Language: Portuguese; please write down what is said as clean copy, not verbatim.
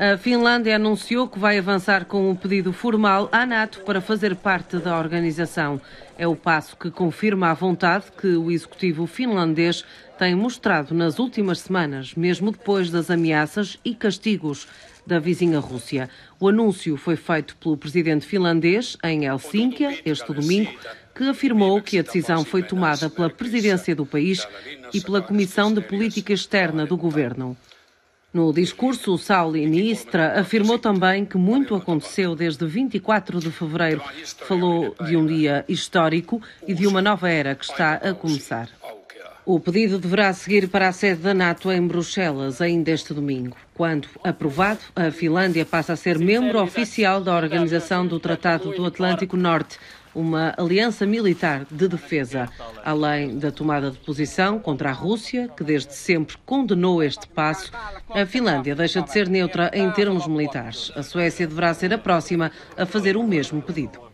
A Finlândia anunciou que vai avançar com um pedido formal à NATO para fazer parte da organização. É o passo que confirma a vontade que o executivo finlandês tem mostrado nas últimas semanas, mesmo depois das ameaças e castigos da vizinha Rússia. O anúncio foi feito pelo presidente finlandês em Helsínquia este domingo, que afirmou que a decisão foi tomada pela presidência do país e pela Comissão de Política Externa do governo. No discurso, Sauli Niistra afirmou também que muito aconteceu desde 24 de fevereiro. Falou de um dia histórico e de uma nova era que está a começar. O pedido deverá seguir para a sede da NATO em Bruxelas ainda este domingo. Quando aprovado, a Finlândia passa a ser membro oficial da Organização do Tratado do Atlântico Norte, uma aliança militar de defesa, além da tomada de posição contra a Rússia, que desde sempre condenou este passo. A Finlândia deixa de ser neutra em termos militares. A Suécia deverá ser a próxima a fazer o mesmo pedido.